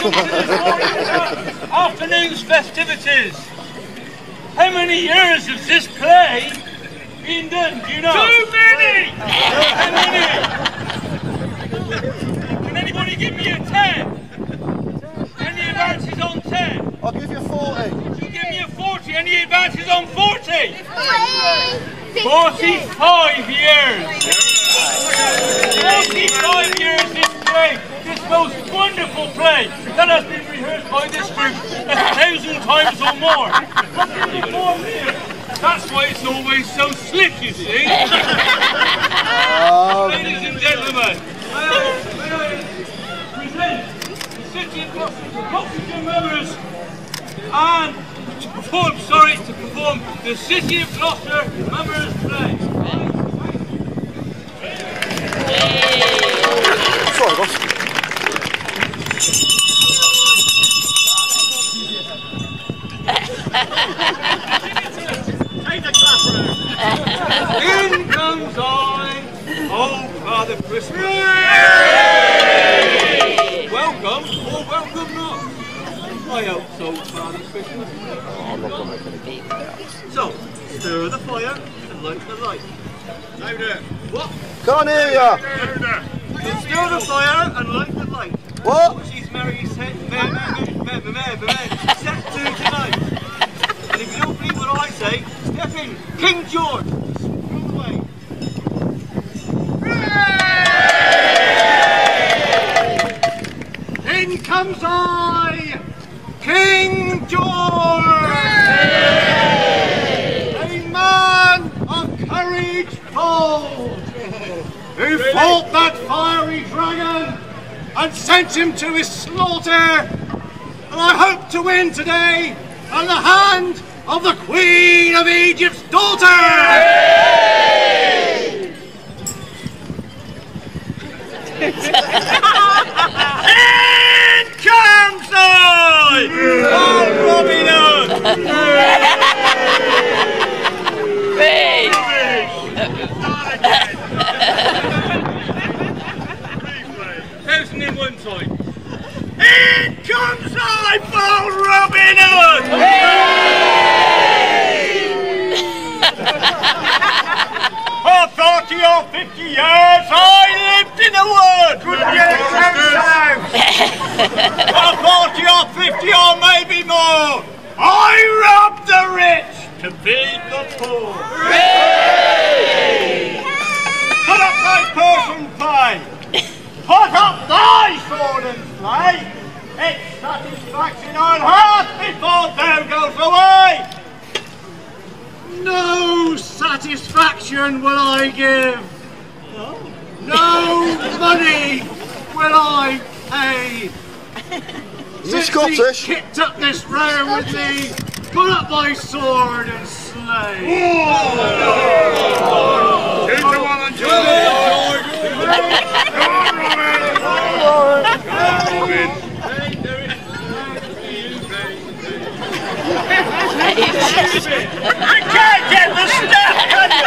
Afternoon's festivities. How many years has this play been done, do you know? Too many! How many? Can anybody give me a 10? Any advances on 10? I'll give you 40. You give me a 40. Any advances on 40? 45 years. 45 years this play, this most wonderful play that has been rehearsed by this group 1,000 times or more. That's why it's always so slick, you see. Ladies and gentlemen, may I present the City of Gloucester Mummers and to perform the City of Gloucester Mummers play. Sorry, boss. Take the clapper. In comes I, old Father Christmas. Welcome or welcome not. I hope so, Father Christmas. I'm not going to make any details. So, stir the fire and light the light. Louder. What? Can't hear ya. Louder. Stir the fire and light the light. What? She's married set to tonight. And if you don't believe what I say, step in. King George. Screw away. In comes I, King George. A man of courage bold, who fought that fiery dragon and sent him to his slaughter, and I hope to win today at the hand of the Queen of Egypt's daughter! In comes I! Oh, Robin Hood! Thousand in one time. In comes I, bold Robin Hood! For 40 or 50 years I lived in the woods! Couldn't get a house! For 40 or 50 or maybe more, I robbed the rich to feed the poor! Put up thy purse and pay! Put up thy sword and slay! It's satisfaction I'll have before thou goes away! No satisfaction will I give! No money will I pay! You Scottish? He kicked up this row with me, put up my sword and slay! I can't get the stuff, can you?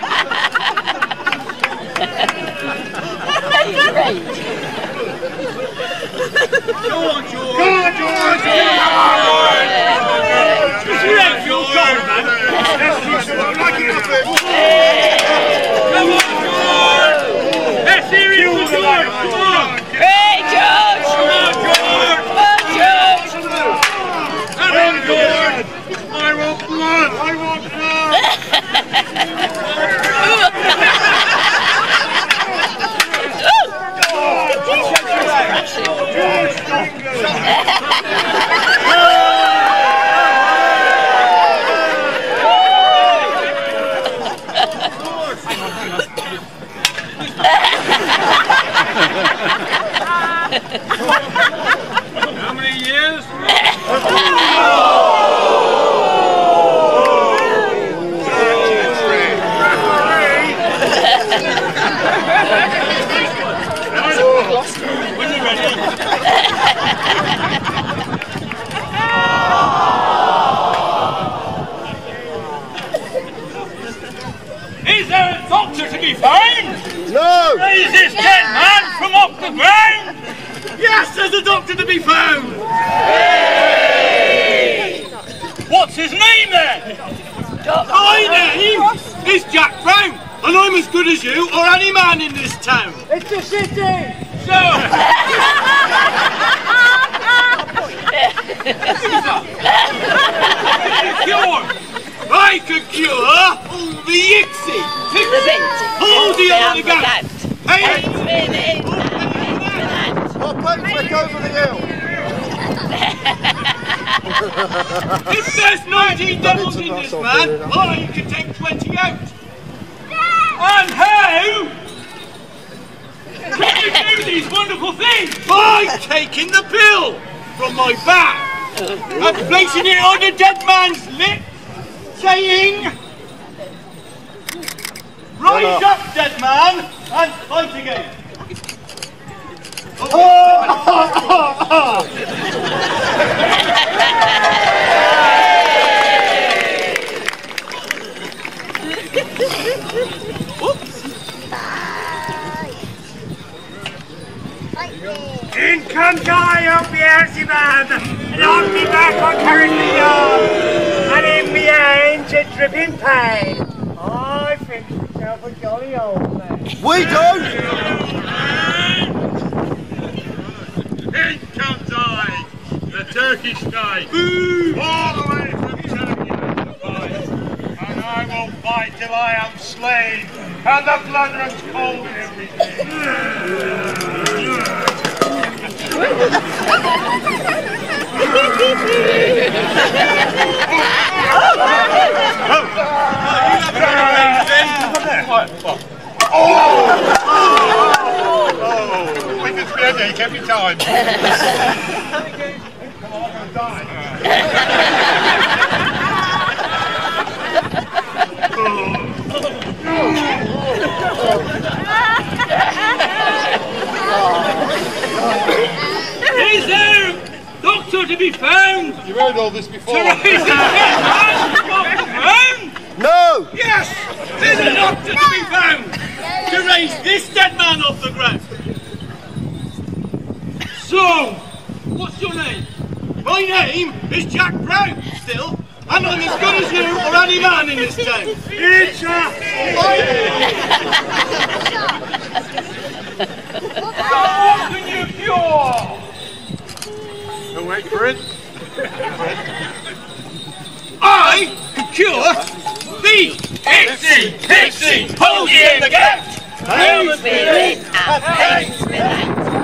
Go on, George! Go on, George! You ain't your goal, man! Let's do something like it up there! Come on, George! Let's hear it for George! Come on! Hey, George! Come on, George! Come on, George! Come on, George! I want blood! I want blood! How many years? When you're ready. Is there a doctor to be found? No! Raise this dead man from off the ground! Yes, there's a doctor to be found! What's his name then? My name is Jack Brown, and I'm as good as you or any man in this town. It's the city! So... I could cure all the yixie, all the other gout. Hey! I'll play flick over the hill. If there's 19 devils in this man, I can take 20 out. And how can you do these wonderful things? By taking the pill from my back and placing it on the dead man's lip, saying, "Rise up, dead man, and fight again." In comes I of Beelzebub, and I'll be back on carrying me on, and in me hands a dripping pain. I think myself a jolly old man. We don't! In comes I, the Turkish knight, all the way from Turkey to fight, and I will fight till I am slain, and the blood runs cold in every vein. Witness me a headache every time. Come on, I'm going to die. Is there a doctor to be found? You've heard all this before. To raise this dead man off the ground? No! Yes! There's a doctor to be found to raise this dead man off the ground. So, what's your name? My name is Jack Brown, still, and I'm as good as you or any man in this town. It's what can you cure? Don't wait for it. I can cure the Pixie, Posy in the gout. Hail Spirit and Hail Spirit.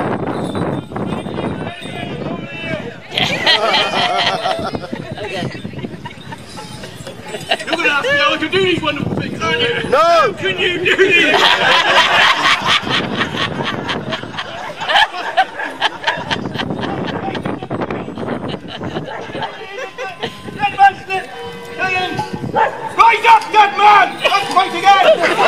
You're going to ask me how I can do these wonderful things, aren't you? No! How can you do these? Dead man, slip! Saying, rise up, dead man! Let's fight again!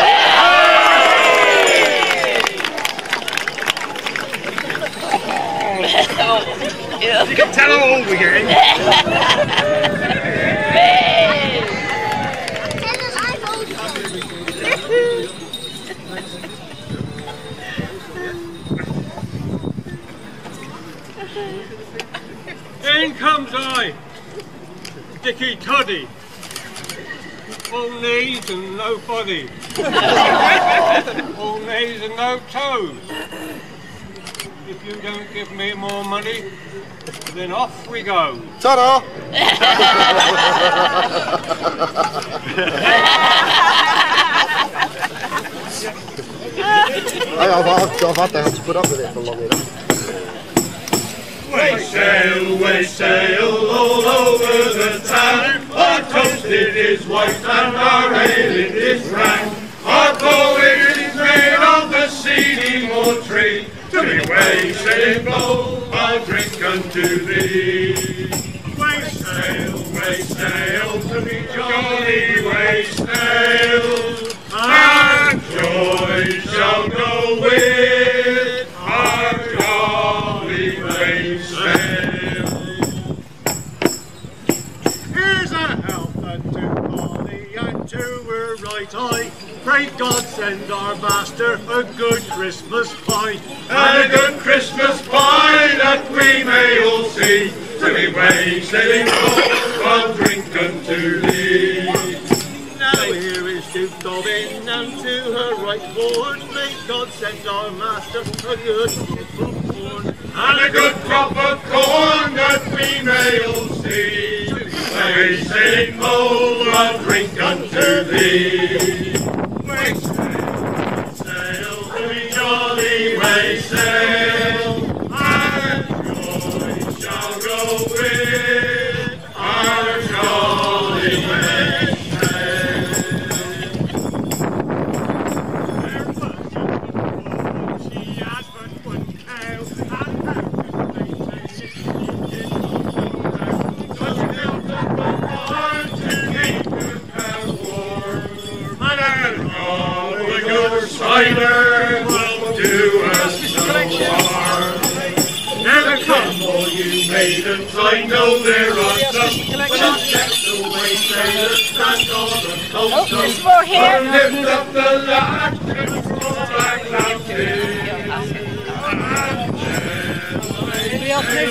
You can tell how old we're getting. In comes I, Dicky Toddy. All knees and no body. All knees and no toes. If you don't give me more money, then off we go. Ta-da! I've had to have to put up with it for long enough. We sail all over the town. Our toasted is white and our ale is brown. Our going is made of the seeding or tree. To be wasted gold, I'll drink unto thee. We sail, to be jolly, we sail, and joy shall go with our jolly wasteland. Here's a health unto all the young to her right eye. Pray God send our master a good Christmas pie. And a good Christmas pie that we may all see, to be wasted while drink unto thee. Now here is to Dobbin and to her right board. May God send our master a good crop of corn. And a good crop of corn that we may all see, to be wasted while drink unto thee. Way sail, we jolly way sail, and joy shall go with our jolly way sail. She had but one cow, and cider will do us no harm. Never come, all you maidens, I know there are some, but I'll get the way sailors stand on the coast. There's more here. Lift up the latch and throw back out here. Anybody else miss?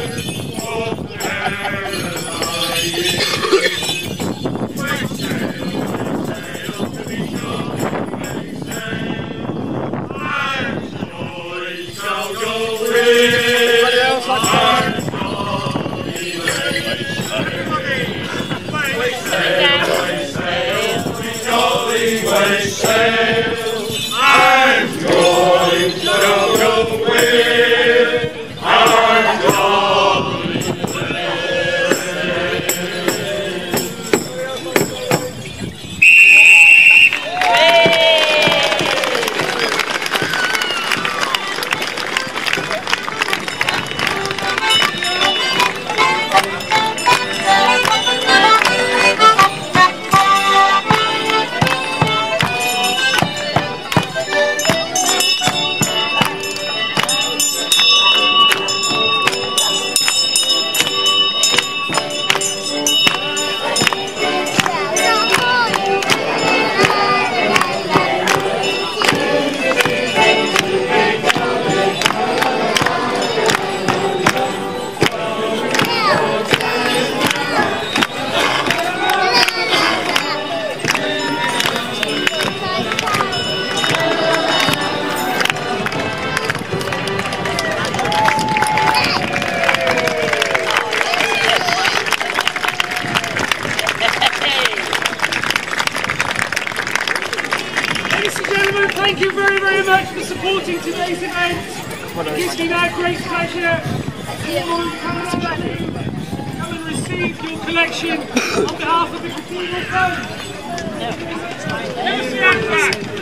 thank you very, very much for supporting today's event. It gives me now great pleasure to come and receive your collection on behalf of the Cathedral Fund.